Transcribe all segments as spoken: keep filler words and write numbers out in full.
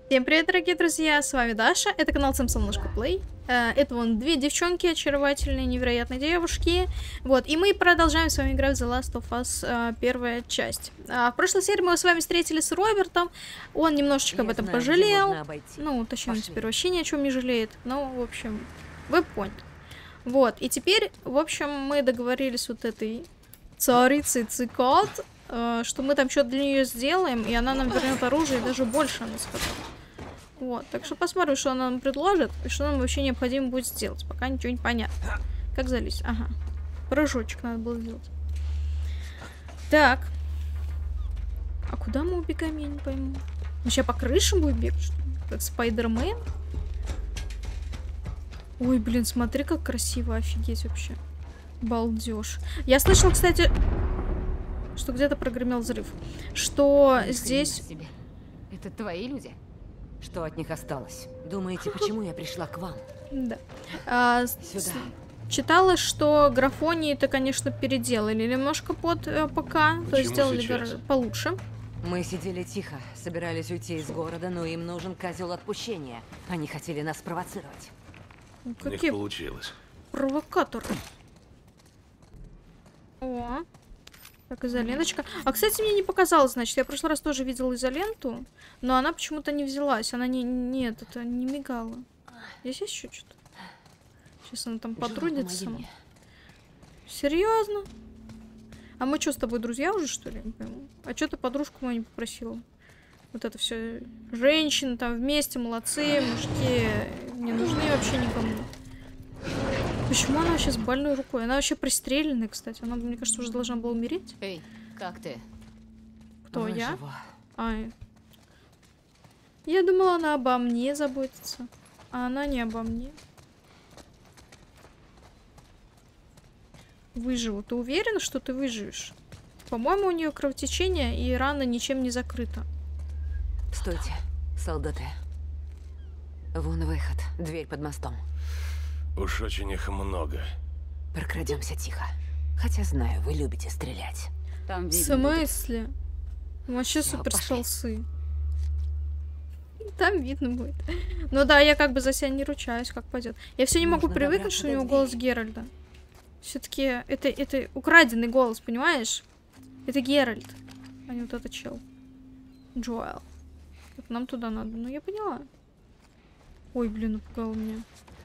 Всем привет, дорогие друзья, с вами Даша, это канал Самсонушка Плей. Это вон две девчонки, очаровательные, невероятные девушки. Вот, и мы продолжаем с вами играть в The Last of Us, первая часть. В прошлой серии мы с вами встретились с Робертом, он немножечко об этом пожалел. Ну, точнее, он теперь вообще ни о чем не жалеет. Ну, в общем, вы поняли. Вот, и теперь, в общем, мы договорились с вот этой царицей Цикад, что мы там что-то для нее сделаем, и она нам вернет оружие, и даже больше она сказала. Вот, так что посмотрим, что она нам предложит, и что нам вообще необходимо будет сделать, пока ничего не понятно. Как залезть? Ага. Прыжочек надо было сделать. Так. А куда мы убегаем, я не пойму. Мы сейчас по крыше будем бегать, что ли? Как Спайдермен? Ой, блин, смотри, как красиво, офигеть вообще. Балдеж. Я слышала, кстати, что где-то прогремел взрыв. Что здесь... Это твои люди? Что от них осталось? Думаете, почему я пришла к вам? Да. А, Сюда. Читала, что графонии-то, конечно, переделали немножко под э, ПК, почему то есть сделали гораздо получше. Мы сидели тихо, собирались уйти из города, но им нужен козел отпущения. Они хотели нас провоцировать. У них получилось. Провокаторы. О. Так, изоленточка. А, кстати, мне не показалось, значит, я в прошлый раз тоже видела изоленту, но она почему-то не взялась. Она не... Нет, это не мигала. Здесь есть еще что-то? Сейчас она там потрудится. Серьезно? А мы что, с тобой друзья уже, что ли? Не пойму. А что ты подружку мою не попросила? Вот это все. Женщины там вместе, молодцы, мужики не нужны вообще никому. Почему она вообще с больной рукой? Она вообще пристреленная, кстати. Она, мне кажется, уже должна была умереть. Эй, как ты? Кто, Ой, я? жива. Ай. Я думала, она обо мне заботится. А она не обо мне. Выживу. Ты уверена, что ты выживешь? По-моему, у нее кровотечение, и рана ничем не закрыта. Стойте, солдаты. Вон выход. Дверь под мостом. Уж очень их много. Прокрадемся тихо. Хотя знаю, вы любите стрелять. Там В смысле? Вообще супер столсы. Там видно будет. Ну да, я как бы за себя не ручаюсь, как пойдет. Я все не могу привыкнуть, что у него голос Геральда. Все-таки это, это украденный голос, понимаешь? Это Геральт, а не вот этот чел. Джоэл. Так, нам туда надо. Ну, я поняла. Ой, блин, напугал меня.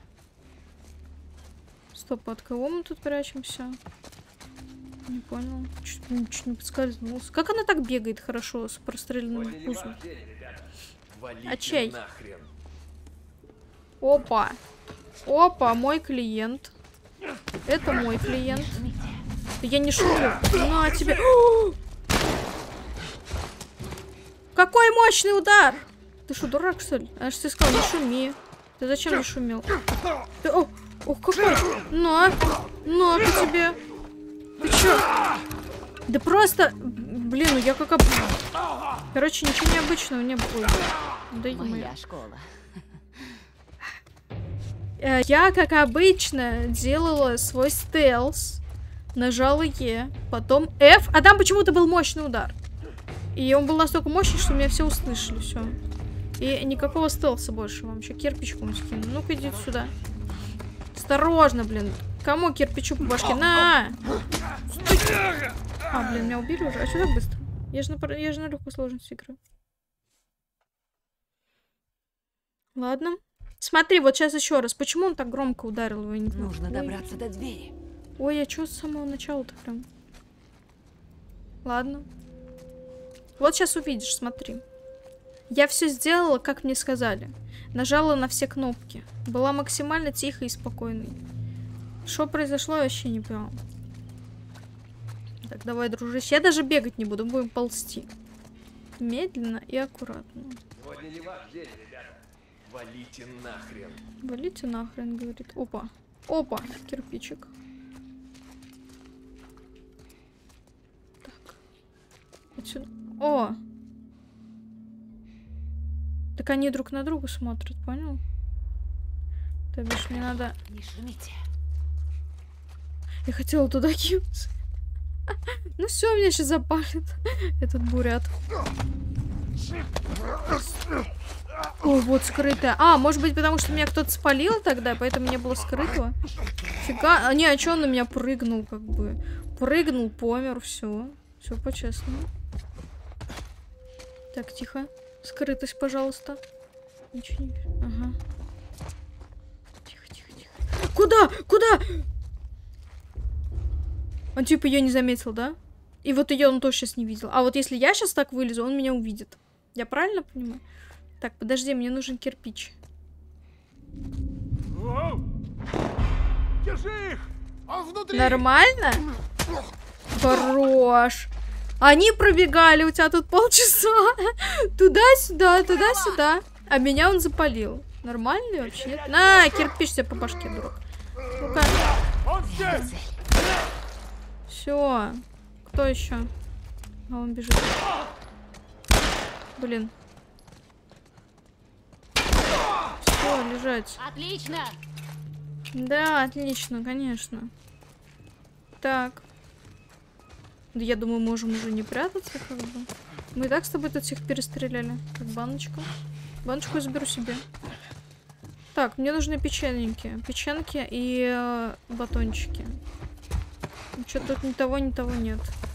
Стоп, от кого мы тут прячемся? Не понял. Чуть, чуть не подскользнулся. Как она так бегает хорошо с простреленным пузом? А чей? Опа. Опа, мой клиент. Это мой клиент. Я не шучу. На тебе. Какой мощный удар! Ты что, дурак, что ли? А что ты сказал, не шуми. Ты зачем не шумел? Ты... О, ох, какой! На! На-ка тебе! Ты чё? Да просто... Блин, ну я как об... Короче, ничего необычного не было. Да моя школа. Я, как обычно, делала свой стелс. Нажала Е, потом F, а там почему-то был мощный удар. И он был настолько мощный, что меня все услышали, все. И никакого стелса больше вам. Еще кирпичком скину. Ну-ка, иди сюда. Осторожно, блин. Кому кирпичу по башке? На! Стой. А, блин, меня убили уже. А что так быстро? Я же на, я же на легкой сложности играю. Ладно. Смотри, вот сейчас еще раз. Почему он так громко ударил его? Не Нужно Ой. добраться до двери. Ой, а что с самого начала-то прям? Ладно. Вот сейчас увидишь, смотри. Я все сделала, как мне сказали. Нажала на все кнопки. Была максимально тихой и спокойной. Что произошло, я вообще не поняла. Так, давай, дружище. Я даже бегать не буду, будем ползти. Медленно и аккуратно. Сегодня не ваш день, ребята. Валите нахрен. Валите нахрен, говорит. Опа. Опа, кирпичик. Так. Отсюда. О! Так они друг на друга смотрят, понял? То бишь, мне надо... Не шумите. Я хотела туда кинуться. Ну все, меня сейчас запалит этот бурят. О, вот скрытая. А, может быть, потому что меня кто-то спалил тогда, поэтому не было скрытого? Фига. А, не, а чё он на меня прыгнул, как бы? Прыгнул, помер, все. Все по-честному. Так, тихо. Скрытость, пожалуйста. Ничего не... Ага. Тихо, тихо, тихо. Куда? Куда? Он типа ее не заметил, да? И вот ее он тоже сейчас не видел. А вот если я сейчас так вылезу, он меня увидит. Я правильно понимаю? Так, подожди, мне нужен кирпич. Держи их! Он внутри! Нормально? Хорош. Они пробегали у тебя тут полчаса. Туда-сюда, туда-сюда. А меня он запалил. Нормально вообще? Нет? На, кирпич тебе по башке, дурак. Ну-ка. Он здесь! Все. Кто еще? А он бежит. Блин. Все, лежать. Отлично! Да, отлично, конечно. Так. Да я думаю, можем уже не прятаться, как бы. Мы и так с тобой тут всех перестреляли. Так, баночка. Баночку я заберу себе. Так, мне нужны печеньки. Печеньки и э, батончики. Что-то тут ни того, ни того нет.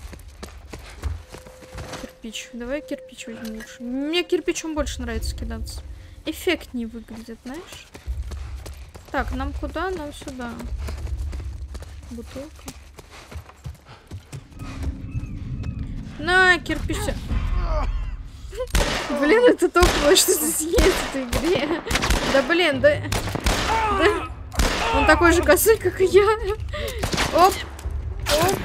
Кирпич. Давай кирпич возьму лучше. Мне кирпичом больше нравится кидаться. Эффектнее выглядит, знаешь? Так, нам куда? Нам сюда. Бутылка. На, кирпич. Блин, это топовое, что здесь есть в этой игре. Да блин, да... да. Он такой же косой, как и я. Оп. Оп.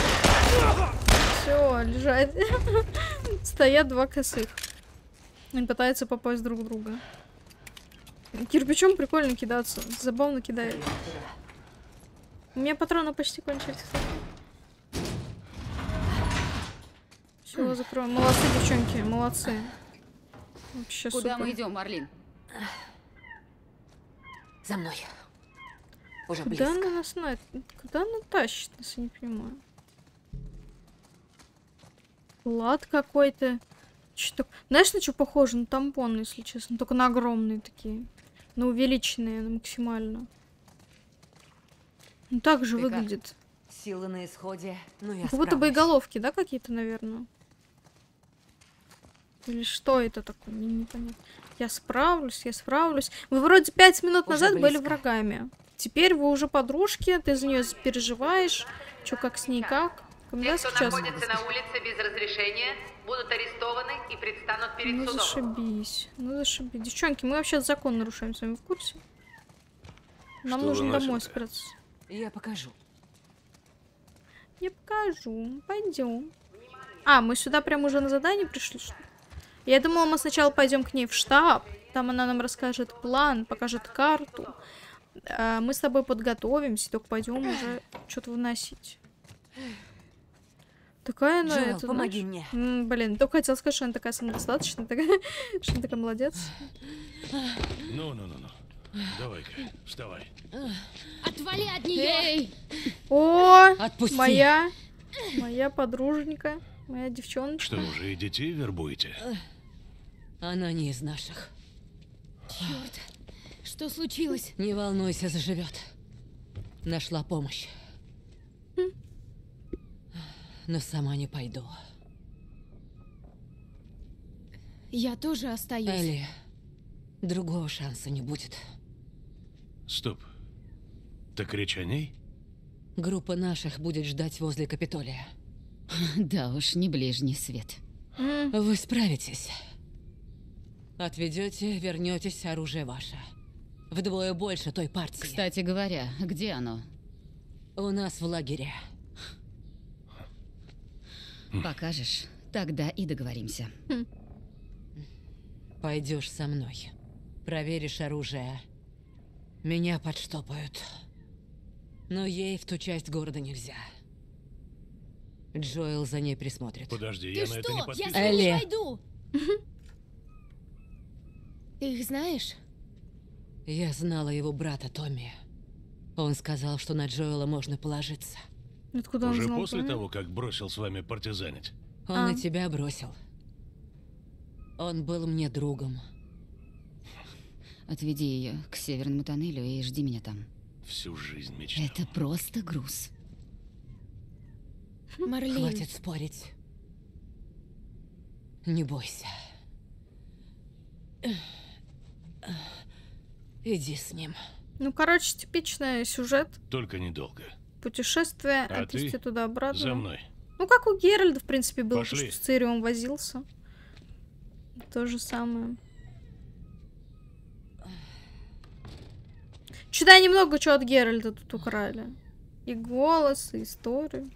Все, лежать. Стоят два косых. Они пытаются попасть друг в друга. Кирпичом прикольно кидаться. Забавно кидает. У меня патроны почти кончились, кстати. Все, закроем. Молодцы, девчонки, молодцы. Вообще Куда супер. мы идем, Марлин? За мной. Уже Куда близко. она нас знает? Куда она тащит нас, я не понимаю. Лад какой-то. Что-то... Знаешь, на что похоже? На тампон, если честно. Только на огромные такие. На увеличенные, на максимально. Ну так же Ты выглядит. Силы на исходе, но я Как будто справлюсь. боеголовки, да, какие-то, наверное? Или что это такое? Не, непонятно. Я справлюсь, я справлюсь. Вы вроде пять минут Уже назад были близко. врагами. Теперь вы уже подружки, ты за нее переживаешь. Чё, как с ней, как? Те, Комендантский кто час. находится на улице без разрешения, будут арестованы и предстанут перед Ну судом. зашибись, ну зашибись. Девчонки, мы вообще закон нарушаем, с вами в курсе? Нам Что нужно вы домой носите? спрятаться. Я покажу. Я покажу, пойдем. А, мы сюда прям уже на задание пришли, что ли? Я думала, мы сначала пойдем к ней в штаб. Там она нам расскажет план, покажет карту. А мы с тобой подготовимся, только пойдем уже что-то выносить. Такая она, Джоэл, это, помоги знаешь, мне. м, блин, только хотела сказать, что она такая самодостаточная, такая, что она такая молодец. Ну-ну-ну-ну. Давай-ка, вставай. Отвали от нее! О, Отпусти. моя, моя подруженька, моя девчоночка. Что, уже и детей вербуете? Она не из наших. Черт! Что случилось? Не волнуйся, заживет. Нашла помощь. Но сама не пойду. Я тоже остаюсь. Элли, другого шанса не будет. Стоп. Так речь о ней? Группа наших будет ждать возле Капитолия. Да уж, не ближний свет. М, Вы справитесь. Отведете, вернетесь, оружие ваше. Вдвое больше той партии. Кстати говоря, где оно? У нас в лагере. Покажешь? Тогда и договоримся. Пойдешь со мной. Проверишь оружие. Меня подштопают. Но ей в ту часть города нельзя. Джоэл за ней присмотрит. Подожди, Ты я на это не что? Я подписан. с ними Элли. не пойду! Ты их знаешь? Я знала его брата Томми. Он сказал, что на Джоэла можно положиться. Откуда он Уже знал? после про меня? того, как бросил с вами партизанить. Он А. и тебя бросил. Он был мне другом. Отведи ее к северному тоннелю и жди меня там. Всю жизнь мечтал. Это просто груз. Марлин. Хватит спорить. Не бойся. Иди с ним. Ну, короче, типичный сюжет. Только недолго. Путешествие, А отвезти ты туда-обратно. За мной. Ну, как у Геральда, в принципе, было, то, Пошли. что с Цирион возился. То же самое. Что-то немного чего от Геральда тут украли. И голос, и историю.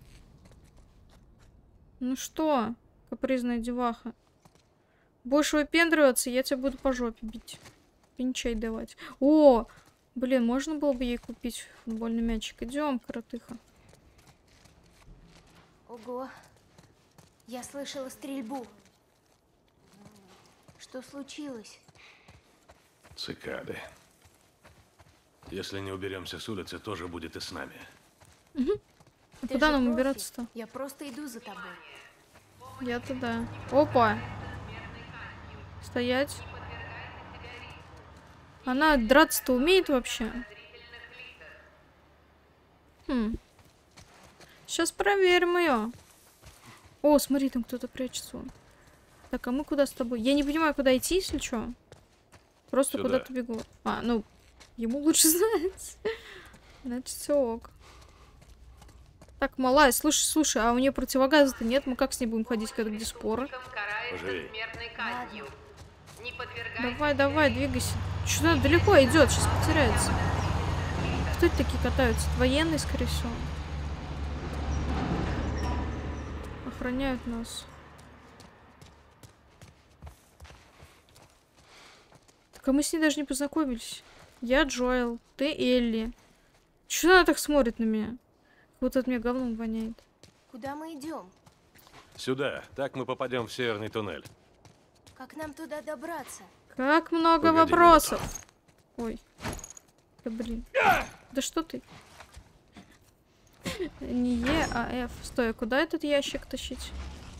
Ну что, капризная деваха. Будешь выпендриваться, я тебя буду по жопе бить. Пинчей давать. О! Блин, можно было бы ей купить футбольный мячик. Идем, коротыха. Ого, я слышала стрельбу. Что случилось? Цикады. Если не уберемся с улицы, тоже будет и с нами. А Ты куда же нам профи. убираться-то? Я просто иду за тобой. Я туда. Опа! Стоять. Она драться-то умеет вообще? Хм. Сейчас проверим ее. О, смотри, там кто-то прячется. Вон. Так, а мы куда с тобой? Я не понимаю, куда идти, если что. Просто Сюда. куда-то бегу. А, ну, ему лучше знать. Значит, все ок. Так, малая, слушай, слушай, а у нее противогаза-то нет? Мы как с ней будем ходить, когда где споры? Карается Пожалей. смертной казнью. Не подвергайте Давай, давай, двигайся. Что-то она далеко идет, сейчас потеряется. Кто это такие катаются? Военные, скорее всего. Охраняют нас. Так, а мы с ней даже не познакомились. Я Джоэл, ты Элли. Чего она так смотрит на меня? Вот от меня говном воняет. Куда мы идем? Сюда. Так мы попадем в северный туннель. Как нам туда добраться? Как много Погоди вопросов. Ой. Да блин. Да что ты? Не Е, а F. Стой, а куда этот ящик тащить?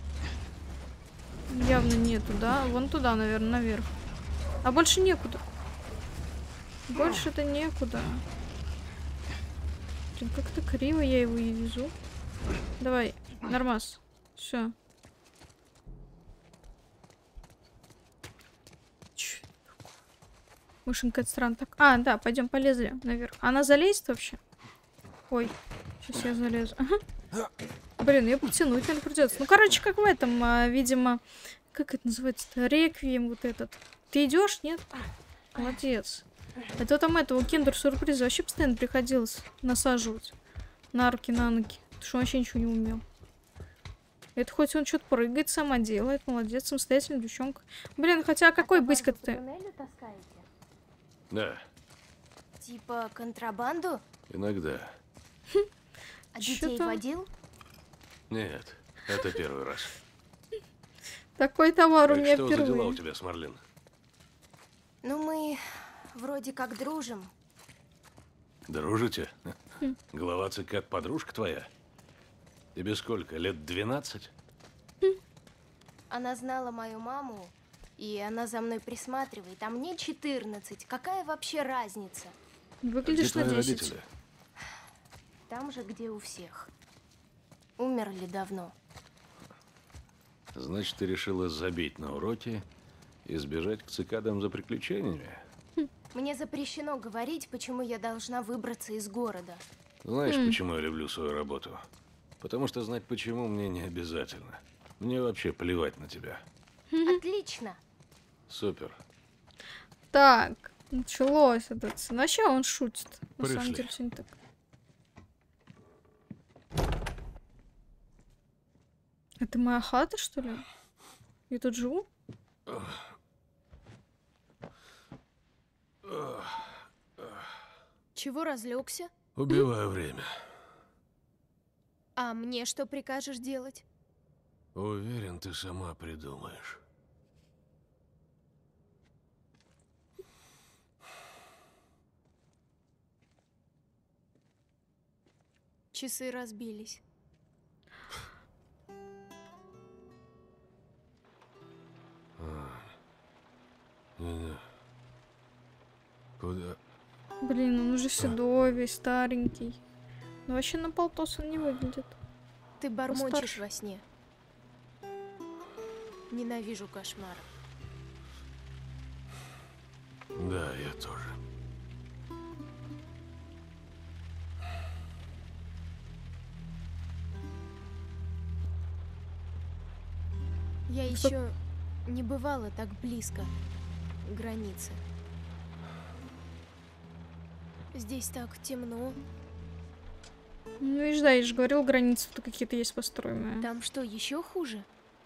Явно не туда. Вон туда, наверное, наверх. А больше некуда. Больше-то некуда. Блин, как-то криво я его и везу. Давай, нормас. Все. Машинка это странно. Так, а, да, пойдем полезли наверх. Она залезет вообще? Ой, сейчас я залезу. Ага. Блин, ее потянуть, наверное, придется. Ну, короче, как в этом, а, видимо, как это называется-то? Реквием вот этот. Ты идешь, нет? Молодец. А то там этого киндер-сюрприза вообще постоянно приходилось насаживать на руки, на ноги. Потому что он вообще ничего не умел. Это хоть он что-то прыгает, сама делает. Молодец, самостоятельная девчонка. Блин, хотя какой быська-то ты? Да, Типа контрабанду? иногда. А Чё детей там? водил? Нет, это первый раз. Такой товар у Так меня что за дела у впервые. тебя с Марлин? Ну, мы вроде как дружим. Дружите? Глава цикад подружка твоя? Тебе сколько, лет двенадцать? Она знала мою маму, и она за мной присматривает. А мне четырнадцать. Какая вообще разница? Где Выглядишь на твои десять. родители? Там же, где у всех. Умерли давно. Значит, ты решила забить на уроки и сбежать к цикадам за приключениями? Мне запрещено говорить, почему я должна выбраться из города. Знаешь, почему я люблю свою работу? Потому что знать почему мне не обязательно. Мне вообще плевать на тебя. Отлично. Супер. Так, началось это. Вообще он шутит. На самом Пришли. деле, всё не так. Это моя хата, что ли? Я тут живу? Чего разлегся? Убиваю время. А мне что прикажешь делать? Уверен, ты сама придумаешь. Часы разбились. Не-не. Куда? Блин, он уже седой, весь старенький. Но вообще на полтос он не выглядит. Ты бормочешь Постарше. во сне. Ненавижу кошмары. Да, я тоже. Я еще не бывала так близко к границе. Здесь так темно. Ну и да, я же говорил, границы-то какие-то есть построенные. Там что, еще хуже?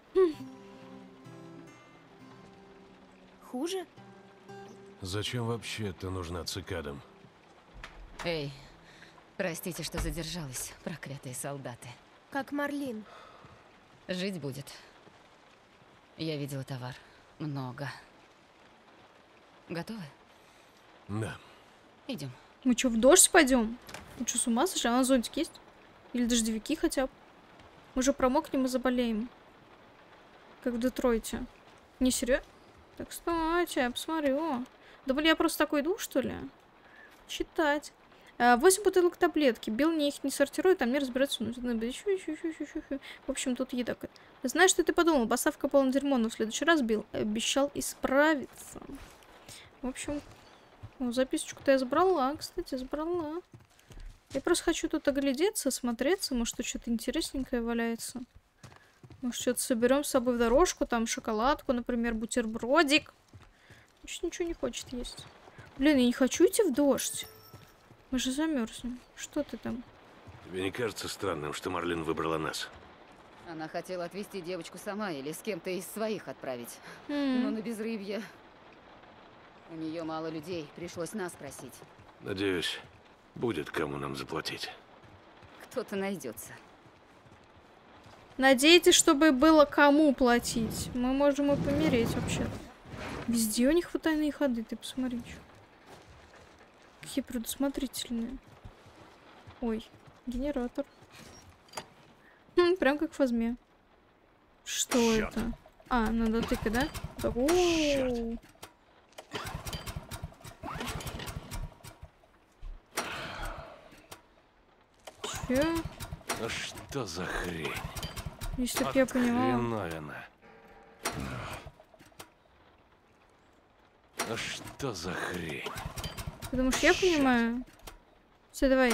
Хуже? Зачем вообще ты нужна цикадам? Эй, простите, что задержалась, проклятые солдаты. Как Марлин. Жить будет. Я видела товар. Много. Готовы? Да. Идем. Мы что, в дождь пойдем? Ну что, с ума сошли? А на зонтик есть? Или дождевики хотя бы? Мы же промокнем и заболеем. Как в Детройте. Не серьезно? Так, кстати, я посмотрю. Да блин, я просто такой иду, что ли? Читать. Восемь бутылок таблетки. Билл не их не сортирует, а мне разбираться. В общем, тут еда. Знаешь, что ты подумал? Поставка полная дерьмо, но в следующий раз Билл обещал исправиться. В общем, ну, записочку-то я забрала, кстати, забрала. Я просто хочу тут оглядеться, осмотреться. Может, тут что-то интересненькое валяется. Может, что-то соберем с собой в дорожку. Там шоколадку, например, бутербродик. Вообще ничего не хочет есть. Блин, я не хочу идти в дождь. Мы же замерзнем. Что ты там? Тебе не кажется странным, что Марлин выбрала нас? Она хотела отвезти девочку сама или с кем-то из своих отправить. М. Но на безрыбье. У нее мало людей, пришлось нас просить. Надеюсь, будет кому нам заплатить. Кто-то найдется. Надейтесь, чтобы было кому платить. Мы можем и помереть вообще-то. Везде у них потайные ходы, ты посмотри. Чё. Какие предусмотрительные. Ой, генератор. Хм, прям как в Фазме. Что Чёрт. это? А, надо тыкать, да? Так, о-о-о. Чё? Ну что за хрень? Если б я понимала. Хреновина. Ну что за хрень? Ты думаешь, я понимаю? Все, давай.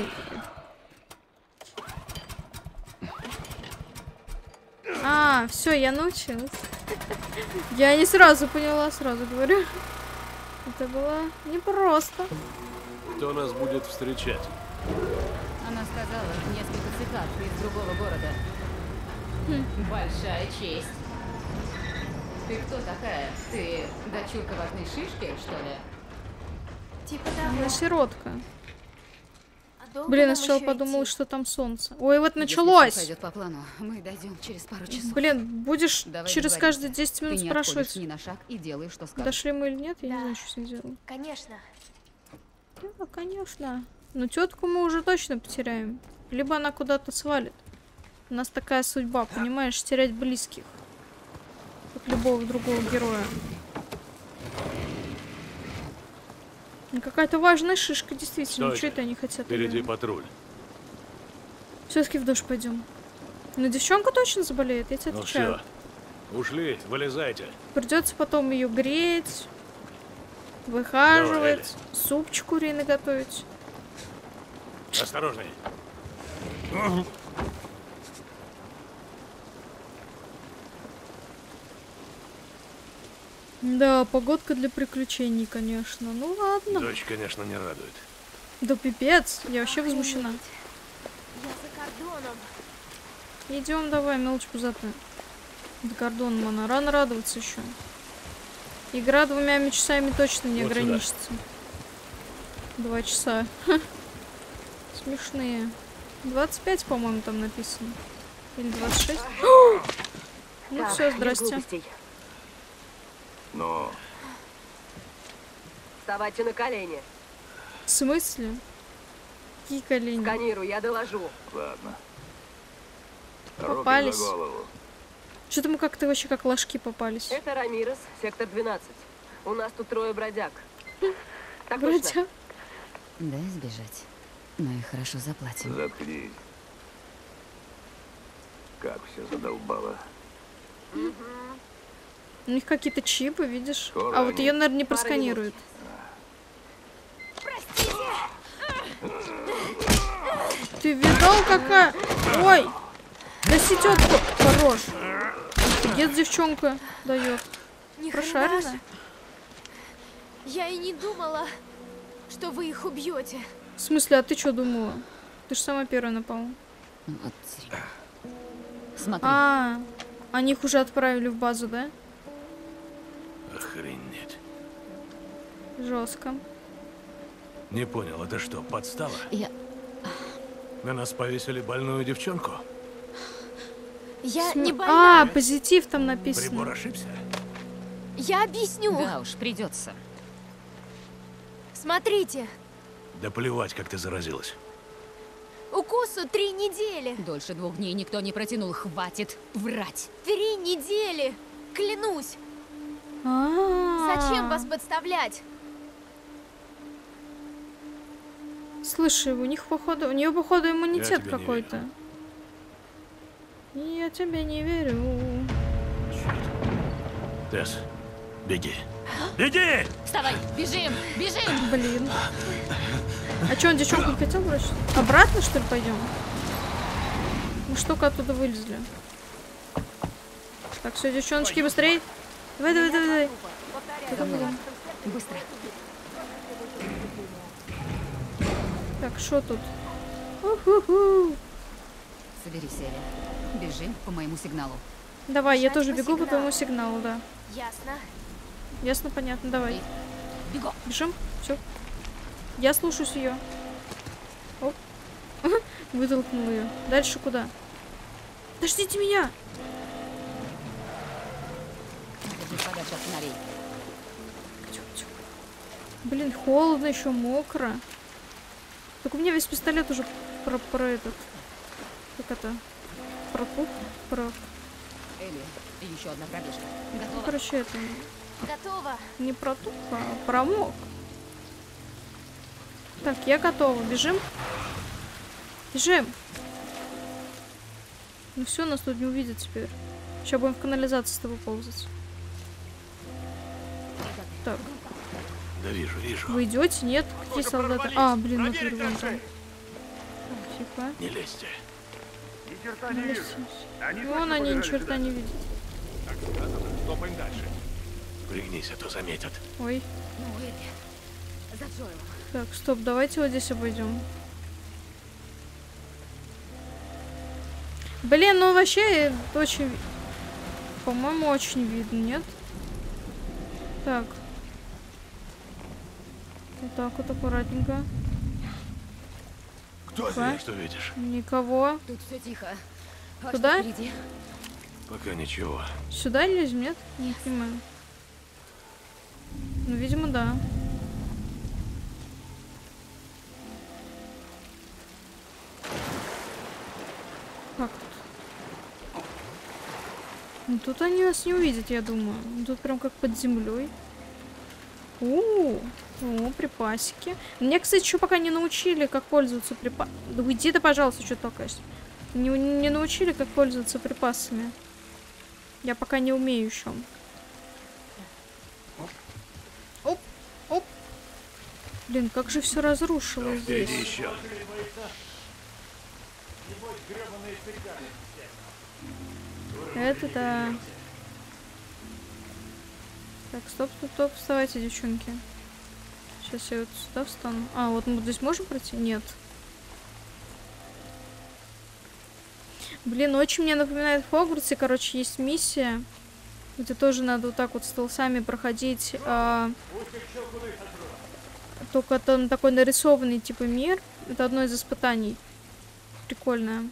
А, все, я научилась. Я не сразу поняла, сразу говорю. Это было непросто. Кто нас будет встречать? Она сказала, несколько цикад из другого города. Большая честь. Ты кто такая? Ты дочурка важной шишки, что ли? Типа Она того. сиротка. А долго Блин, я нам сначала ещё подумала, идти? что там солнце. Ой, вот Если началось. всё пойдет по плану, мы дойдем через пару часов. Блин, будешь Давай через договоримся. каждые десять Ты минут не спрашивать, отходишь ни на шаг и делаешь, что скажешь. дошли мы или нет. Я не Да. знаю, что с ней делать. Конечно. Да, конечно. Но тетку мы уже точно потеряем. Либо она куда-то свалит. У нас такая судьба, понимаешь, терять близких. Как любого другого героя. Ну, какая-то важная шишка, действительно. Стойте. Что это они хотят? Впереди патруль. Все-таки в душ пойдем. Но девчонка точно заболеет, я тебе Ну отвечаю. все. Ушли, вылезайте. Придется потом ее греть, выхаживать, супчик куриный готовить. Осторожней. Да, погодка для приключений, конечно. Ну ладно. Дочь, конечно, не радует. Да пипец, я вообще возмущена. Я за кордоном. Идем давай, мелочь пузатая. За кордоном она. Рано радоваться еще. Игра двумя часами точно не Вот сюда. ограничится. Два часа. Ха. Смешные. двадцать пять, по-моему, там написано. Или двадцать шесть. Ну все, здрасте. Но Вставайте на колени. В смысле? Какие колени? Сканирую, я доложу. ладно. Попались. Руки за голову. Что-то мы как-то вообще как ложки попались. Это Рамирес, сектор двенадцать. У нас тут трое бродяг. Так Вроде. точно. Дай сбежать. Мы хорошо заплатим. Заткнись. Как все задолбало. У них какие-то чипы, видишь? Скоро А вот они- ее, наверное, не Пара просканируют. Ты видал, какая? Ой! Гаси тетку! Хорош! Офигеть, девчонка дает. Ни хрена Прошарена. ж. Я и не думала, что вы их убьете. В смысле, а ты что думала? Ты же сама первая напала. Вот, зря. Смотри. А, они их уже отправили в базу, да? Охренеть. Жестко. Не понял, это что, подстава? Я... На нас повесили больную девчонку? Я См- не больна. А, позитив там Прибор написано. ошибся? Я объясню. Да уж, придется. Смотрите, Да плевать, как ты заразилась. укусу три недели. Дольше двух дней никто не протянул. Хватит врать. Три недели. Клянусь. А, Зачем вас подставлять? Слушай, у них походу, у нее походу иммунитет тебе не какой-то. Я тебе не верю. Тесс, беги. Беги! Вставай, бежим, бежим! Блин. А что, он девчонку хотел бросить? Обратно, что ли, пойдем? Мы ж только оттуда вылезли. Так, все, девчоночки, быстрей. Давай, давай, давай, давай. За мной. Быстро. Так, что тут? Уху-ху. Соберись, Элли. Бежим по моему сигналу. Давай, я Бежать тоже по бегу по сигналу. твоему сигналу, да. Ясно. Ясно, понятно, давай. Бегом. Бежим, все. Я слушаюсь ее. Оп. Вытолкнул ее. Дальше куда? Подождите меня! Держись подальше от фонарей. Тихо, тихо. Блин, холодно, еще мокро. Так у меня весь пистолет уже про, про этот. Как это? Пропух? Про. Элли, еще одна пробежка. Готова? Короче, это Готово. не протух, а промок. Так, я готова. Бежим? Бежим! Ну все, нас тут не увидят теперь. Сейчас будем в канализацию с тобой ползать. Так, Да вижу, вижу. вы идете? Нет? Какие солдаты? А, блин, ну тут вон там. Тихо. Не лезьте. Ни черта не вижу. Они Вон точно они ни побежали черта сюда? не видят. Так, ладно, топаем дальше. Пригнись, а то заметят. Ой. Ну, Элли, за Джоэлом. Так, стоп, давайте вот здесь обойдем. Блин, ну вообще очень... ви- По-моему, очень видно, нет? Так. Вот так вот аккуратненько. Кто Ага. ты? Что видишь? Никого. Тут все тихо. А Куда? что впереди? Пока ничего. Сюда лезем, нет? Не понимаю. Ну, видимо, да. Как тут? Ну, тут они нас не увидят, я думаю. Ну, тут прям как под землей. У, о, припасики. Мне, кстати, еще пока не научили, как пользоваться припасами. Да уйди ты, пожалуйста, что толкаешься. Не, не научили, как пользоваться припасами. Я пока не умею еще. Оп, оп. Блин, как же все разрушило здесь. Впереди еще. Это да. Так, стоп, стоп, стоп, вставайте, девчонки. Сейчас я вот сюда встану. А, вот мы здесь можем пройти? Нет. Блин, очень мне напоминает в Хогвартсе, короче, есть миссия, где тоже надо вот так вот столсами проходить. А... Только там такой нарисованный типа мир. Это одно из испытаний. Прикольное.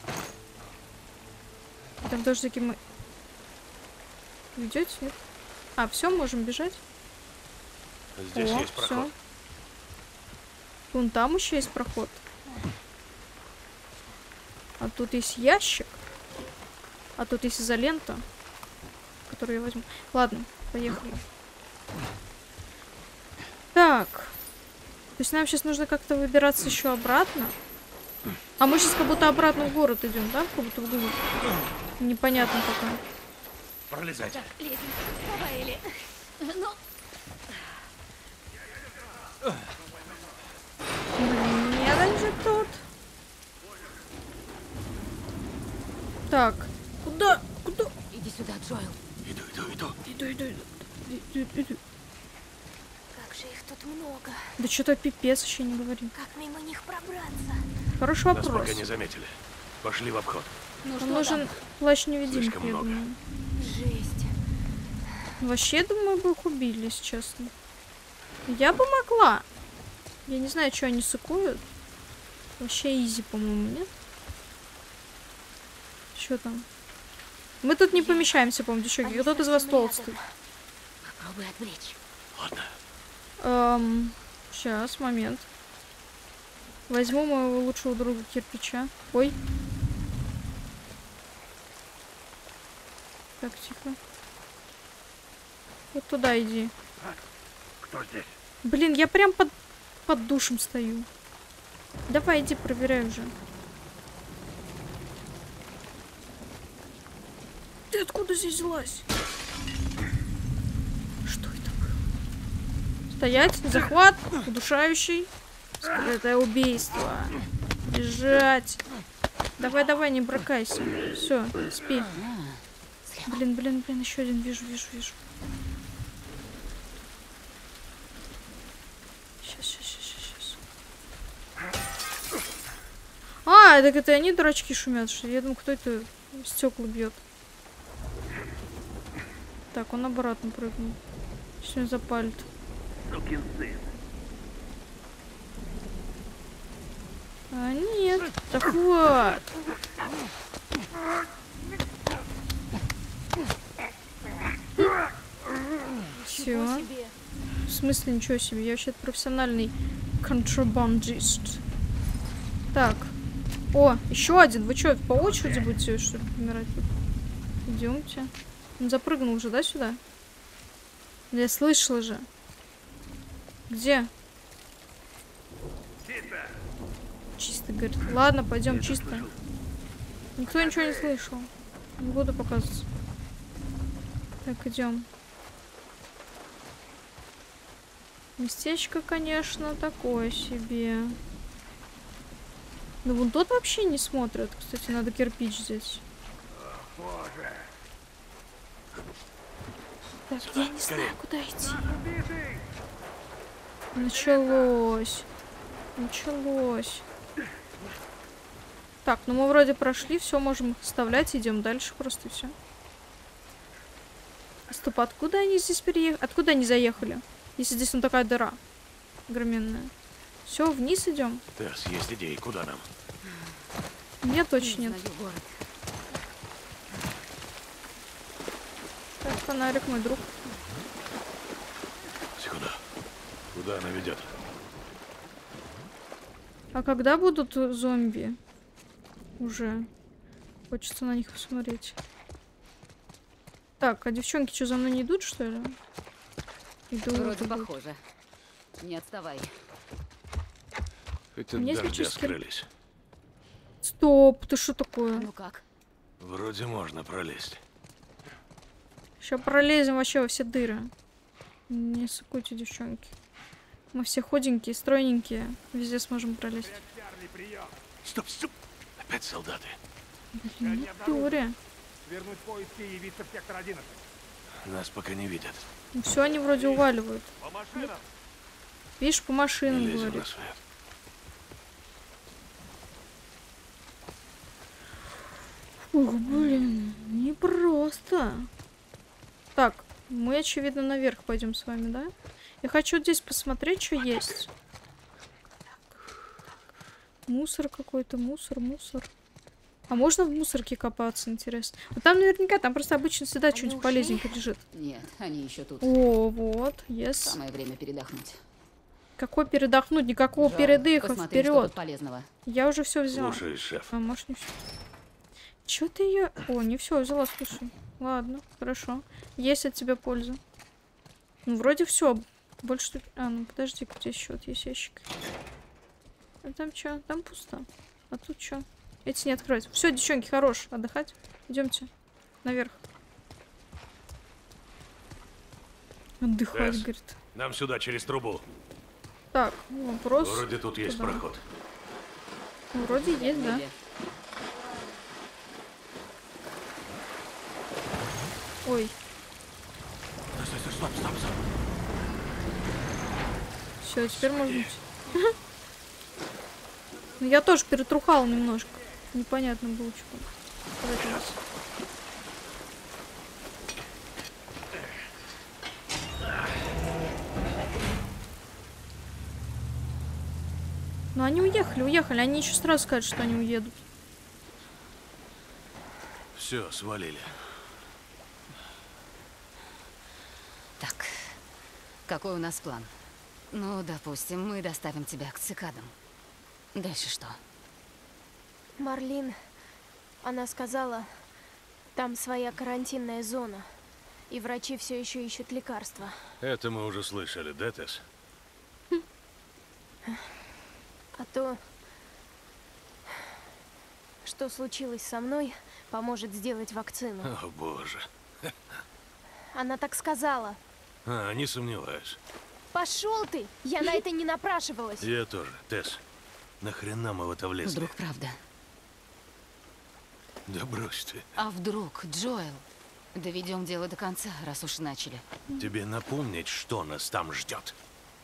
Там тоже такие мы... Вы идете? Нет? А, все, можем бежать. Здесь О, есть проход. всё. Вон там еще есть проход. А тут есть ящик. А тут есть изолента, которую я возьму. Ладно, поехали. Так. есть нам сейчас нужно как-то выбираться еще обратно. А мы сейчас как будто обратно в город идем, да? Как будто в город. Непонятно пока. Пролезайте. Так, лезем. Давай, Элли. Ну, Блин, нет же тут. Так, куда? Куда? Иди сюда, Джоэл. Иду, иду, иду. Иду, иду, иду. Иду, иду. как же их тут много. Да что-то пипец вообще не говори. Как мимо них пробраться? Хороший Нас вопрос. пока не заметили. Пошли в обход. Ну Нам что нужен там? плащ-невидимка, Слишком я много. думаю. Жесть. Вообще, думаю, бы их убили, если честно. Я бы могла. Я не знаю, что они сыкуют. Вообще изи, по-моему, нет? Что там? Мы тут не помещаемся, по-моему, девчонки. Они Кто-то из вас совсем толстый. рядом. Попробуй отвлечь. Ладно. Эм, сейчас, момент. Возьму моего лучшего друга кирпича. Ой. Так, тихо. Вот туда иди. Кто здесь? Блин, я прям под, под душем стою. Давай, иди, проверяй уже. Ты откуда здесь взялась? Что это было? Стоять, захват, удушающий. Скрытое убийство. Бежать. Давай, давай, не брыкайся. Все, спи. Блин, блин, блин, еще один вижу, вижу, вижу. Сейчас, сейчас, сейчас, сейчас. А, так это они, дурачки, шумят, что ли? Я думаю, кто это стекла бьет. Так, он обратно прыгнул. Все запалит. Сукин сын. А, нет. Так вот. Все. Ничего себе. В смысле, ничего себе. Я вообще профессиональный контрабандист. Так. О, еще один. Вы что, по очереди будете, что ли, помирать? Идемте. Он запрыгнул уже, да, сюда? Я слышала же. Где? Чисто. Чисто, говорит. Ладно, пойдем чисто. Никто ничего не слышал. Не буду показывать. Так, идем. Местечко, конечно, такое себе. Ну, вон тот вообще не смотрит. Кстати, надо кирпич взять. Боже. Так, Сюда, я не скорее. знаю, куда идти. Убитый. Началось. Началось. Так, ну мы вроде прошли, все, можем их оставлять, идем дальше просто все. Стоп, откуда они здесь переехали? Откуда они заехали? Если здесь ну такая дыра огроменная. Все, вниз идем. Терс, есть идеи, куда нам? Нет, точно Не нет. знаю город. Так, фонарик, мой друг. Сюда. Куда она ведет? А когда будут зомби? Уже. Хочется на них посмотреть. Так, а девчонки что, за мной не идут, что ли? Идут. Вроде идут. похоже. Не отставай. Хоть У от меня есть дождя магический- скрылись. Стоп, ты что такое? Ну как? Вроде можно пролезть. Сейчас пролезем вообще во все дыры. Не сыкуйте, девчонки. Мы все ходенькие, стройненькие. Везде сможем пролезть. Характерный прием. Стоп, стоп! Опять солдаты. Блин, дури. Свернуть поиски и явиться в сектор одиннадцать. Нас пока не видят. Ну все, они вроде уваливают. По машинам. Видишь, по Не машинам лезем говорит. на свет. Ух, блин, непросто. Так, мы, очевидно, наверх пойдем с вами, да? Я хочу здесь посмотреть, что есть. Мусор какой-то, мусор, мусор. А можно в мусорке копаться, интересно? Ну, там наверняка, там просто обычно всегда Они что-нибудь ушли? полезненькое лежит. Нет, они еще тут. О, вот, yes. Самое время передохнуть. Какой передохнуть? Никакого Джоэл, передыха, посмотри, что вперед. тут полезного. Я уже все взяла. Слушай, шеф. А может не все. Чё ты ее? О, не все взяла, слушай. Ладно, хорошо. Есть от тебя польза. Ну, вроде все. Больше тут... А, ну подожди, где еще вот есть ящик. А там что? Там пусто. А тут что? Эти не открываются. Все, девчонки, хорош. Отдыхать. Идемте. Наверх. Отдыхать, Тесс, говорит. нам сюда, через трубу. Так, вопрос. Вроде тут есть Куда? проход. Ну, вроде есть, да. Ой. Стой, стой, стоп, стоп, стоп. Все, теперь можно быть. Ну, я тоже перетрухала немножко. Непонятно было, что. Но они уехали, уехали. Они еще сразу скажут, что они уедут. Все, свалили. Так, какой у нас план? Ну, допустим, мы доставим тебя к цикадам. Дальше что? Марлин, она сказала, там своя карантинная зона, и врачи все еще ищут лекарства. Это мы уже слышали, да, Тесс? А то, что случилось со мной, поможет сделать вакцину. О, боже. Она так сказала. А, не сомневаюсь. Пошел ты! Я на это не напрашивалась. Я тоже. Тесс, нахрена мы в это влезли? Вдруг правда? Да брось ты. А вдруг, Джоэл? Доведем дело до конца, раз уж начали. Тебе напомнить, что нас там ждет?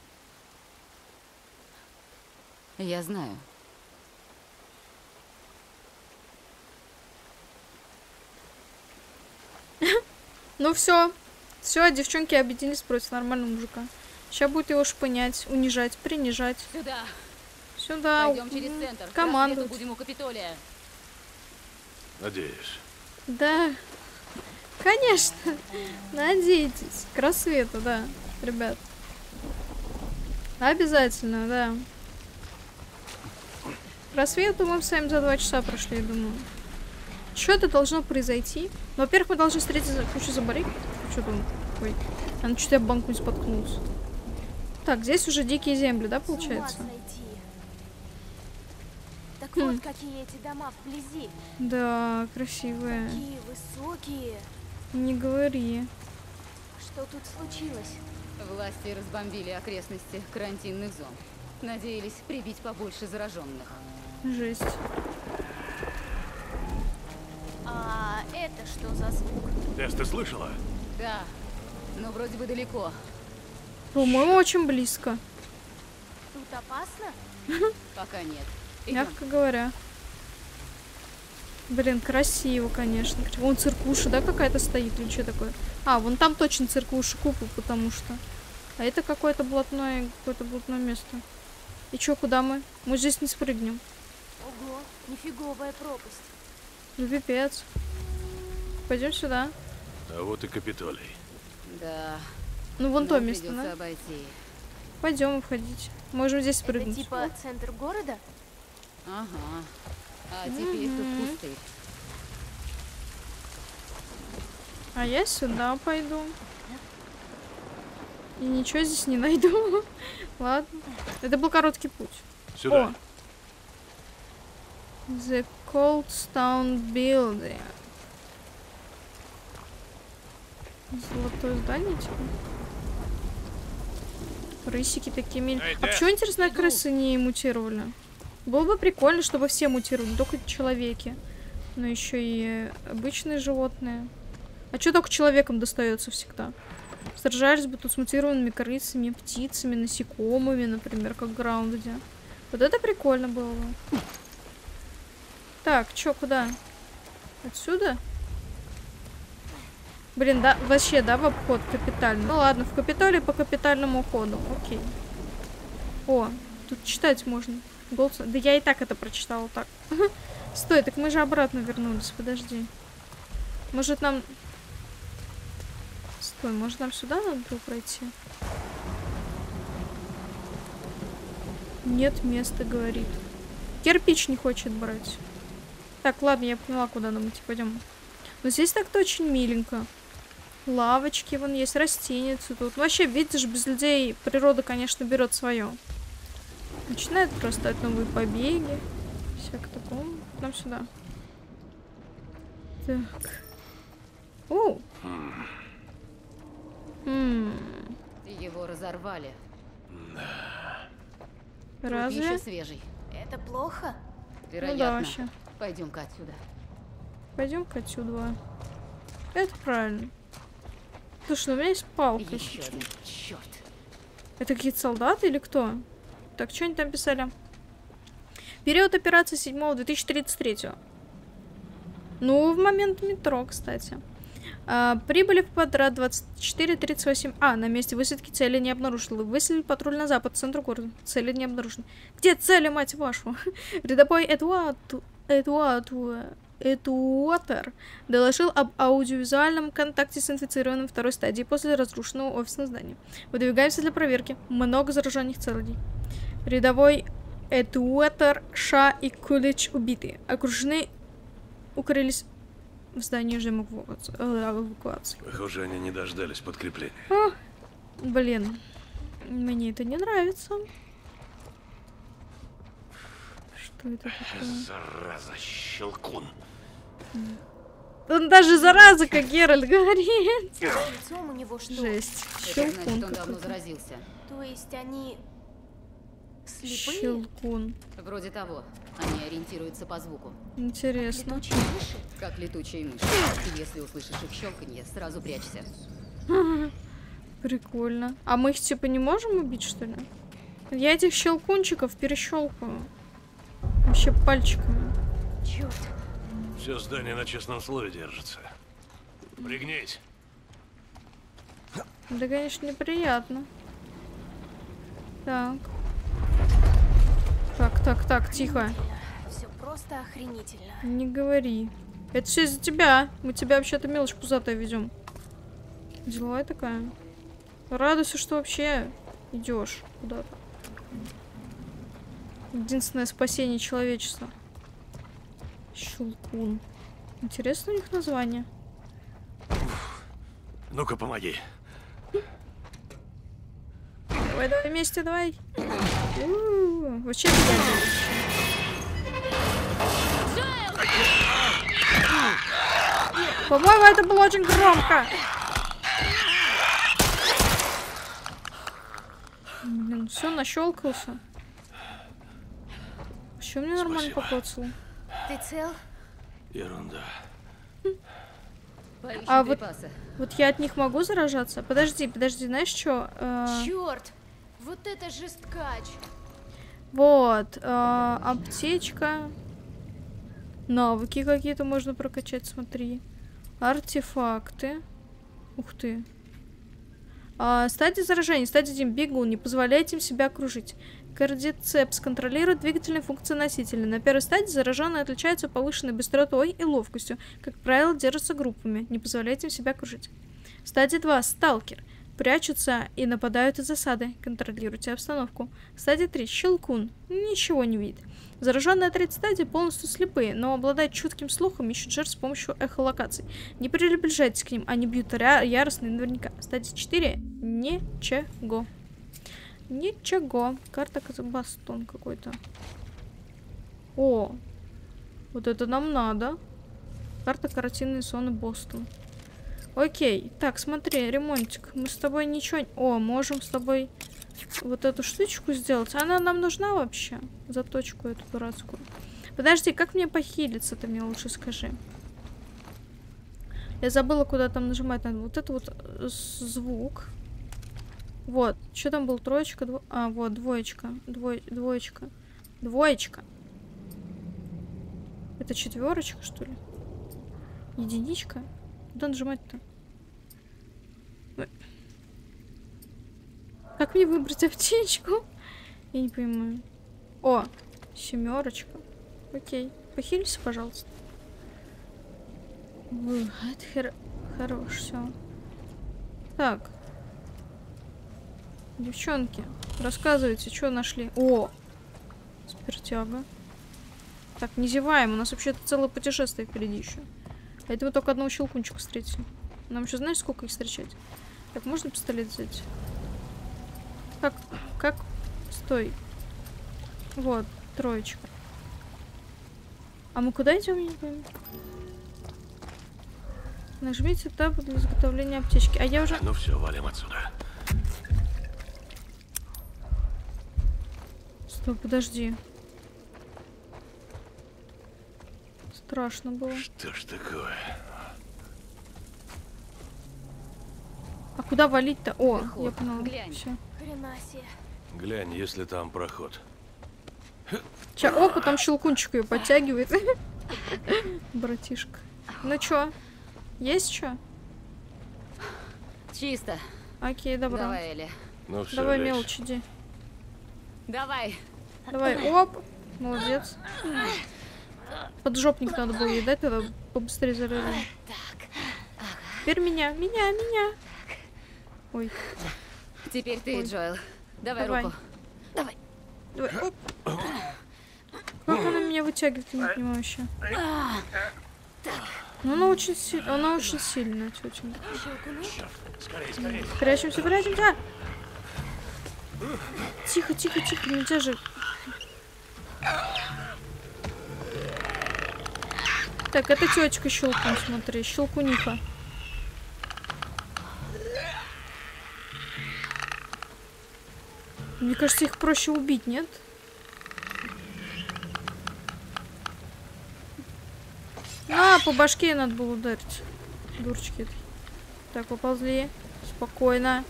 Я знаю. Ну все. Все, девчонки объединились против нормального мужика. Сейчас будет его шпынять, унижать, принижать. Сюда. Сюда. Пойдем через центр. Команду. Будем у Капитолия. Надеюсь. Да. Конечно. Надейтесь. К рассвету, да, ребят. Обязательно, да. К рассвету мы с вами за два часа прошли, я думаю. Что-то должно произойти. Ну, во-первых, мы должны встретить кучу заборей. Что там? Ой. Она что-то я в банку не споткнулась. Так, здесь уже дикие земли, да, получается? С ума сойти. Так Хм. вот, какие эти дома вблизи. Да, красивые. Какие высокие. Не говори. Что тут случилось? Власти разбомбили окрестности карантинных зон. Надеялись прибить побольше зараженных. Жесть. А это что за звук? Тесс, ты слышала? Да, но вроде бы далеко. По-моему, очень близко. Тут опасно? Пока нет. Идем. Мягко говоря. Блин, красиво, конечно. Вон циркуша, да, какая-то стоит или что такое? А, вон там точно циркуша, купол, потому что. А это какое-то блатное, какое-то блатное место. И чё, куда мы? Мы здесь не спрыгнем. Ого, нифиговая пропасть. Ну, пипец. Пойдем сюда. А вот и Капитолий. Да. Ну, вон но то место, придется да? обойти. Пойдем входить. Можем здесь Это спрыгнуть. типа центр города? Ага. А теперь тут пустырь. А я сюда пойду. И ничего здесь не найду. Ладно. Это был короткий путь. Сюда. О. The Cold Stone Building. Золотое здание, типа. Крысики такие милые. Эй, А Тесс! почему, интересно, крысы не мутировали? Было бы прикольно, чтобы все мутировали, не только человеки, но еще и обычные животные. А что только человекам достается всегда? Сражались бы тут с мутированными крысами, птицами, насекомыми, например, как в Граунде. Вот это прикольно было бы. Так, чё, куда? Отсюда? Блин, да, вообще, да, в обход капитально. Ну ладно, в Капитолии по капитальному ходу. Окей. О, тут читать можно. Голд... Да я и так это прочитала так. Стой, так мы же обратно вернулись, подожди. Может нам... Стой, может нам сюда надо было пройти? Нет места, говорит. Кирпич не хочет брать. Так, ладно, я поняла, куда нам идти. Пойдем. Но здесь так-то очень миленько. Лавочки вон есть, растеницы тут. Вообще, видишь, без людей природа, конечно, берет свое. Начинает растать новые побеги. Всяко такого. Нам сюда. Так. О! Хм. Его разорвали. Разве? Еще свежий. Это плохо? Вероятно. Ну да, вообще. Пойдем-ка отсюда. Пойдем-ка отсюда. Это правильно. Слушай, ну у меня есть палка. Еще один. Черт. Это какие-то солдаты или кто? Так, что они там писали? Период операции седьмого две тысячи тридцать третьего. Ну, в момент метро, кстати. А, прибыли в квадрат двадцать четыре тридцать восемь. А, на месте высадки цели не обнаружили. Выселили патруль на запад, к центру города. Цели не обнаружены. Где цели, мать вашу? Рядовой Эдуард... Эдуард... Эдуатер доложил об аудиовизуальном контакте с инфицированным второй стадии после разрушенного офисного здания. Выдвигаемся для проверки. Много зараженных целей. Рядовой Эдуатер, Ша и Кулич убиты. Окружены, укрылись в здании режима эвакуации. Похоже, они не дождались подкрепления. А, блин, мне это не нравится. Что это такое? Зараза, щелкун. Он даже зараза, как Геральт говорит. С лицом у него что? Жесть. Это значит, Щелкун он давно какой-то. заразился. То есть они слепые? Щелкун. Вроде того. Они ориентируются по звуку. Интересно. Летучие мыши? Как летучие мыши. Если услышишь их щелканье, сразу прячься. Прикольно. А мы их типа не можем убить, что ли? Я этих щелкунчиков перещелкаю. Вообще пальчиками. Черт. Все здание на честном слове держится. Пригнись. Да, конечно, неприятно. Так. Так, так, так, тихо. Все просто охренительно. Не говори. Это все из-за тебя. Мы тебя вообще-то мелочь пузатая ведем. Деловая такая. Радуйся, что вообще идешь куда-то. Единственное спасение человечества. Щелкун. Интересно у них название. Ну-ка, помоги. Давай, давай вместе, давай. У-у-у. Вообще приятно. По-моему, это было очень громко. Блин, все, нащелкался. Еще мне нормально покоцало. Ты цел? Ерунда. Поищи А вот- припасы. Вот я от них могу заражаться? Подожди, подожди, знаешь что? Э, Черт! Вот это же скач! вот, э, аптечка. Навыки какие-то можно прокачать, смотри. Артефакты. Ух ты. А, стадия заражения. Стадия один. Бегун. Не позволяйте им себя окружить. Кардицепс контролирует двигательные функции носителя. На первой стадии зараженные отличаются повышенной быстротой и ловкостью. Как правило, держатся группами. Не позволяйте им себя окружить. Стадия два. Сталкер. Прячутся и нападают из засады. Контролируйте обстановку. Стадия три. Щелкун. Ничего не видит. Зараженные третьей стадии полностью слепые, но обладают чутким слухом, ищут жертв с помощью эхолокаций. Не приближайтесь к ним, они бьют яростно и наверняка. Стадия четыре. Ничего. Ничего. Карта Бастон какой-то. О, вот это нам надо. Карта карантинной зоны Бостон. Окей. Так, смотри, ремонтик. Мы с тобой ничего... О, можем с тобой вот эту штучку сделать. Она нам нужна вообще? Заточку эту дурацкую. Подожди, как мне похилиться, ты мне лучше скажи. Я забыла, куда там нажимать надо. Вот это вот звук. Вот. Что там был? Троечка? Дво... А, вот, двоечка. Двой... Двоечка. Двоечка. Это четверочка, что ли? Единичка? Куда нажимать-то? Как мне выбрать аптечку? Я не понимаю. О, семерочка. Окей. Похилься, пожалуйста. Это хер... хорош, все. Так. Девчонки, рассказывайте, что нашли. О! Спиртяга. Так, не зеваем. У нас вообще-то целое путешествие впереди еще. А это мы только одного щелкунчика встретили. Нам еще знаешь, сколько их встречать? Так, можно пистолет взять? Как? Как? Стой. Вот, троечка. А мы куда идем, не помню? Нажмите таб для изготовления аптечки. А я уже... Ну все, валим отсюда. Стой, подожди. Страшно было. Что ж такое? А куда валить-то? О, Проход. я поняла. Глянь. Всё. Хрена себе. Глянь, если там проход. Сейчас, опа, там щелкунчик ее подтягивает. Братишка. Ну чё? Есть чё? Чисто. Окей, добро. Давай, Элли. Ну все, Давай, лезь. мелочь, иди. Давай. Давай, оп. Молодец. Поджопник надо было ей дать, тогда побыстрее зарядим. Теперь меня, меня, меня. Ой, Теперь ты, Ой. Джоэл. Давай, Давай. руку. Давай. давай, оп. Как она меня вытягивает, я не понимаю вообще. Ну, она очень сильная, она очень сильная, тетенька. Скорей, скорей. Прячемся, прячемся. Тихо, тихо, тихо, нельзя же. Так, это тетечка щелкун, смотри, щелкуниха. Мне кажется, их проще убить, нет? А, по башке надо было ударить. Дурочки. Так, поползли. Спокойно.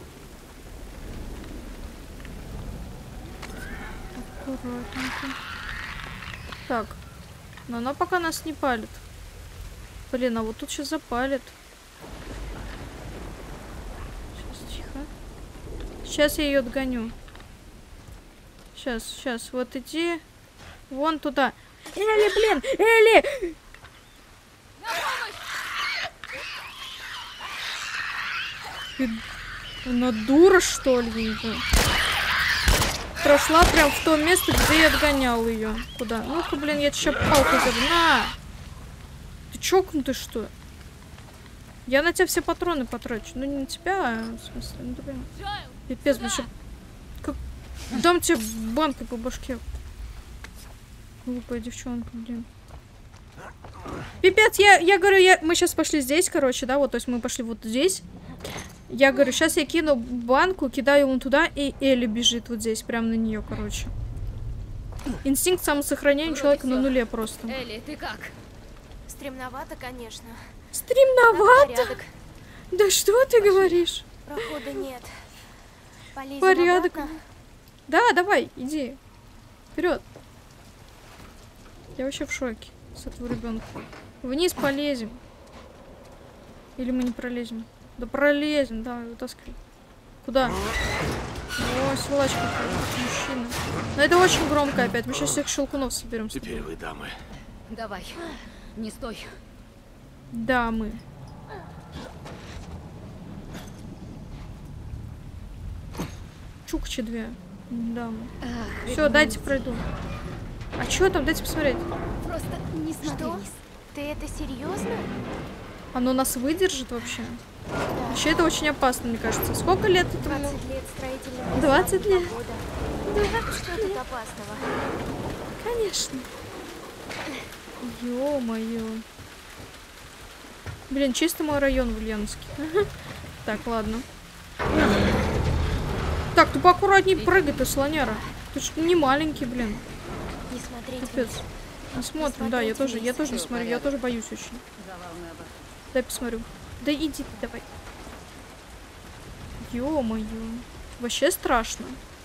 Аккуратненько. Так. Но она пока нас не палит. Блин, а вот тут сейчас запалит. Сейчас, тихо. Сейчас я ее отгоню. Сейчас, сейчас. Вот иди. Вон туда. Элли, блин! Элли! Ты... Она дура, что ли? Я не знаю. Прошла прям в то место, где я отгонял ее. Куда? Ну-ка, блин, я тебе палкой забью. На! Ты чокнутый, что? Я на тебя все патроны потрачу. Ну, не на тебя, а в смысле, ну, блин. Пипец, блин, ща... как... Дам тебе банкой по башке. Глупая девчонка, блин. Пипец, я, я говорю, я... мы сейчас пошли здесь, короче, да, вот, то есть мы пошли вот здесь. Я говорю, сейчас я кину банку, кидаю вон туда, и Элли бежит вот здесь, прям на нее, короче. Инстинкт самосохранения человека на нуле просто. Элли, ты как? Стремновато, конечно. Стремновато? Порядок. Да что ты говоришь? Прохода нет. Полезем Порядок. обратно? Да, давай, иди. Вперед. Я вообще в шоке с этого ребенка. Вниз полезем. Или мы не пролезем? Да пролезем, да, вытаскивай. Куда? О, сволочь какой, мужчина. Но это очень громко опять. Мы сейчас всех щелкунов соберем. Теперь вы, дамы. Давай. Не стой. Да, мы. Чукчи две. Да, мы. Все, дайте пройду. А что там? Дайте посмотреть. Просто не смотри Что? вниз. Ты это серьезно? Оно нас выдержит вообще? Вообще это очень опасно, мне кажется. Сколько лет этому? двадцать лет строительного двадцать лет. года. Что тут опасного? Конечно. Ё-моё. Блин, чисто мой район в Ульяновске. Так, ладно. Так, ты поаккуратней прыгай, ты слоняра. Ты ж не маленький, блин. Не смотреть Капец. вниз. Не смотрим, да, я тоже, я тоже не смотрю, я тоже боюсь очень. Завал неба. Дай посмотрю. Да иди ты, давай. Ё-моё. Вообще страшно.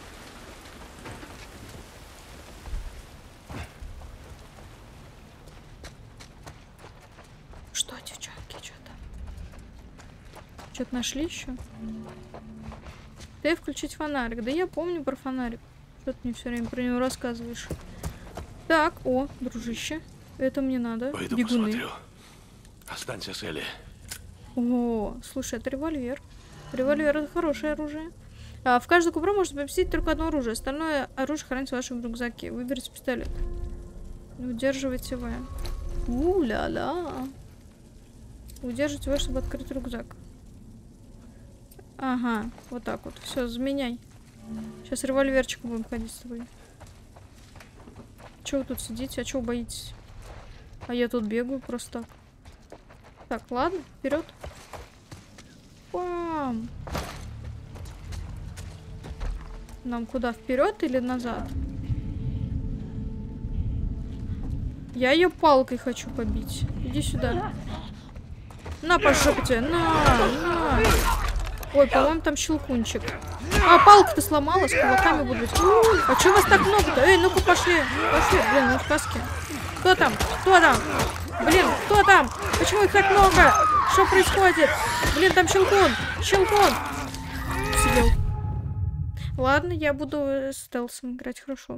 Что, девчонки, что там? Что-то нашли еще? Дай включить фонарик. Да я помню про фонарик. Что ты мне все время про него рассказываешь? Так, о, дружище. Это мне надо. Пойду Бегуны. посмотрю. Останься с Элли. О, слушай, это револьвер. Револьвер — это хорошее оружие. А, в каждую кобру можно поместить только одно оружие. Остальное оружие хранится в вашем рюкзаке. Выберите пистолет. Удерживайте вы. У-ля-ля. Удержите его, чтобы открыть рюкзак. Ага, вот так вот. Все, заменяй. Сейчас револьверчиком будем ходить с тобой. Чего вы тут сидите? А чего боитесь? А я тут бегаю просто так. Так, ладно, вперед. Пам! Нам куда? Вперед или назад? Я ее палкой хочу побить. Иди сюда. На, по жопе тебе. На, на. Ой, по-моему, там щелкунчик. А, палка-то сломалась, кулаками буду. А чё вас так много-то? Эй, ну-ка пошли. Пошли, блин, ну в каске. Кто там? Кто там? Блин, кто там? Почему их так много? Что происходит? Блин, там щелкун. Щелкун. Сидел. Ладно, я буду стелсом играть хорошо.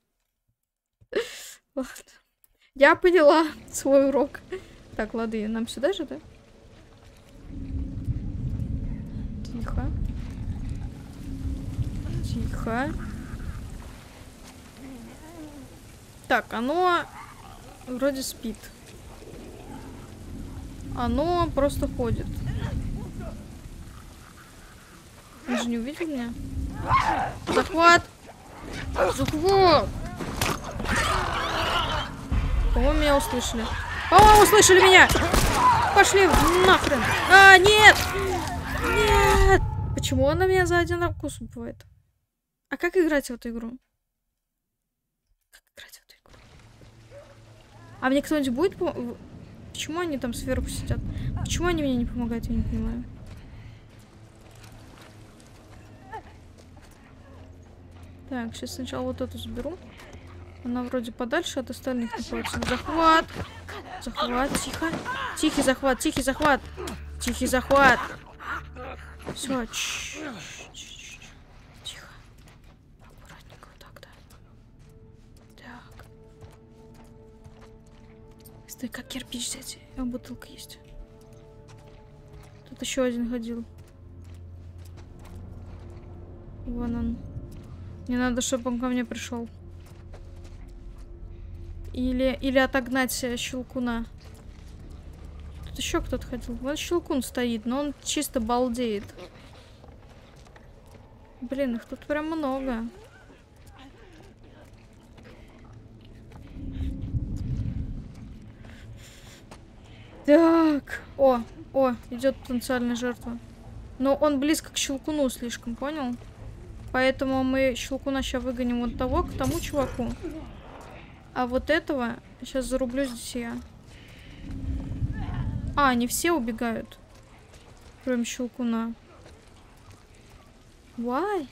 Ладно. Я поняла свой урок. Так, ладно, нам сюда же, да? Тихо. Тихо. Так, оно вроде спит. Оно просто ходит. Он же не увидел меня? Захват! Захват! По-моему, меня услышали. По-моему, услышали меня! Пошли нахрен! А, нет! Нет! Почему она меня за один укус убивает? А как играть в эту игру? Как играть в эту игру? А мне кто-нибудь будет помогать? Почему они там сверху сидят? Почему они мне не помогают? Я не понимаю. Так, сейчас сначала вот эту заберу. Она вроде подальше от остальных находится. Захват! Захват, тихо. Тихий захват, тихий захват. Тихий захват. Все, тихо. Аккуратненько вот так, да. Так. Стой, как кирпич взять? А, бутылка есть. Тут еще один ходил. Вон он. Мне надо, чтобы он ко мне пришел. Или, или отогнать щелкуна. Тут еще кто-то ходил. Вот щелкун стоит, но он чисто балдеет. Блин, их тут прям много. Так. О, о, идет потенциальная жертва. Но он близко к щелкуну слишком, понял? Поэтому мы щелкуна сейчас выгоним вот того к тому чуваку. А вот этого сейчас зарублю здесь я. А, они все убегают. Кроме щелкуна. Why?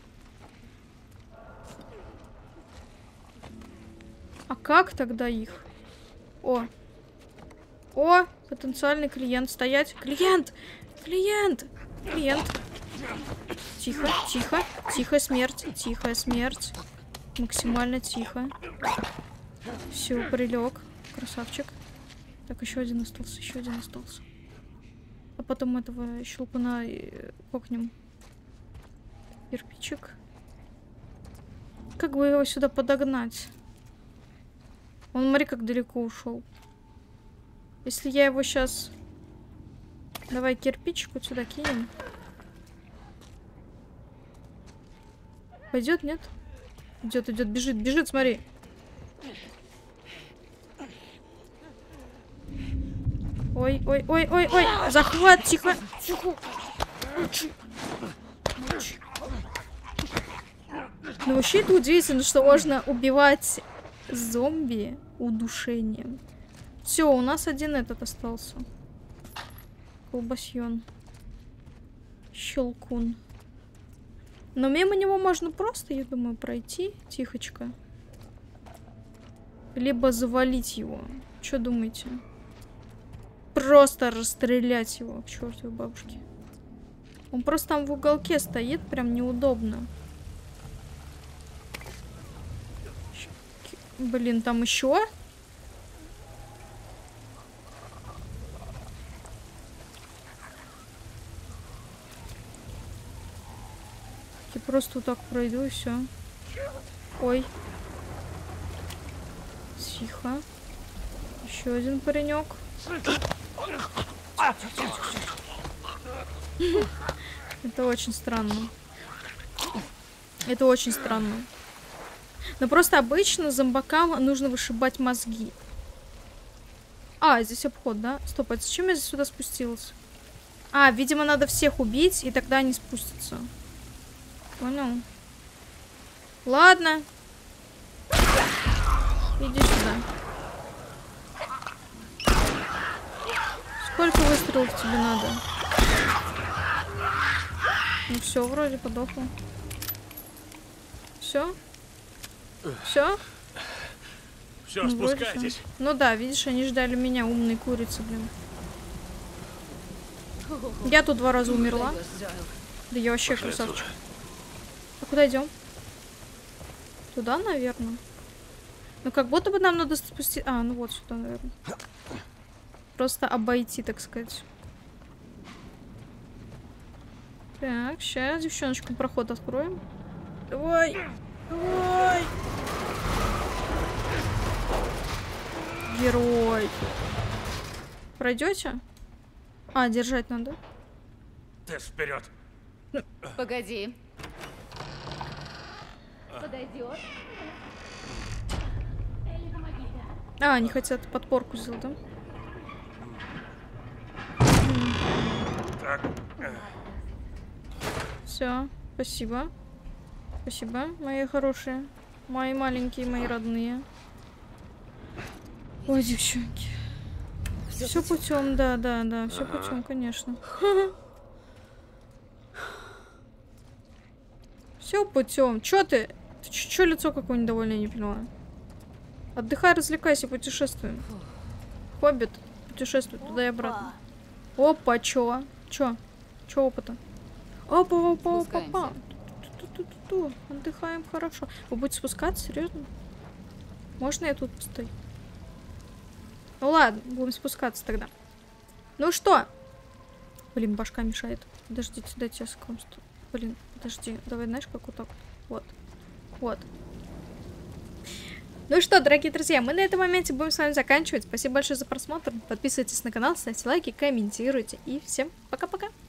А как тогда их? О. О, потенциальный клиент. Стоять. Клиент! Клиент! Клиент. Тихо, тихо. Тихо, смерть. Тихо, смерть. Максимально тихо. Все, прилег. Красавчик. Так, еще один остался, еще один остался. А потом этого щелкуна кокнем. Кирпичик. Как бы его сюда подогнать? Он, смотри, как далеко ушел. Если я его сейчас... Давай кирпичик вот сюда кинем. Пойдет, нет? Идет, идет, бежит, бежит, смотри. Ой, ой, ой, ой, ой. Захват, тихо. Тихо. Ну вообще это удивительно, что можно убивать зомби удушением. Все, у нас один этот остался. Колбасьон. Щелкун. Но мимо него можно просто, я думаю, пройти тихочко. Либо завалить его. Что думаете? Просто расстрелять его к чертовой бабушке. Он просто там в уголке стоит, прям неудобно. Блин, там еще? Я просто вот так пройду и все. Ой. Тихо. Еще один паренек. Это очень странно. Это очень странно. Но просто обычно зомбакам нужно вышибать мозги. А, здесь обход, да? Стоп, а зачем я сюда спустилась? А, видимо, надо всех убить, и тогда они спустятся. Понял. Ладно. Иди сюда. Сколько выстрелов тебе надо? Ну все, вроде подохло. Все? Все? Все, Ну, спускайтесь. всё. Ну да, видишь, они ждали меня, умные курицы, блин. Я тут два раза умерла. Да я вообще Пошли красавчик. отсюда. А куда идем? Туда, наверное. Ну как будто бы нам надо спустить. А, ну вот сюда, наверное. Просто обойти, так сказать. Так, сейчас девчоночку проход откроем. Давай! Давай! Герой! Пройдете? А, держать надо. Тесс, вперед. Погоди. А, они хотят подпорку сделать, да? Так. Все, спасибо. Спасибо, мои хорошие. Мои маленькие, мои родные. Ой, девчонки. Все путем, да, да, да, все Ага. путем, конечно. Все путем. Чё ты? Ты чё, чё лицо какое недовольное, не поняла? Отдыхай, развлекайся, путешествуем. Хоббит, путешествуй туда и обратно. Опа, чё? Чё? Чё опыта? Опа, опа, опа, опа. Ту-ту-ту-ту. Отдыхаем хорошо. Вы будете спускаться? Серьезно? Можно я тут постою? Ну ладно, будем спускаться тогда. Ну что? Блин, башка мешает. Подождите, дайте я скромству. Блин, подожди. Давай, знаешь, как вот так вот. Вот. Вот. Ну что, дорогие друзья, мы на этом моменте будем с вами заканчивать. Спасибо большое за просмотр. Подписывайтесь на канал, ставьте лайки, комментируйте. И всем пока-пока.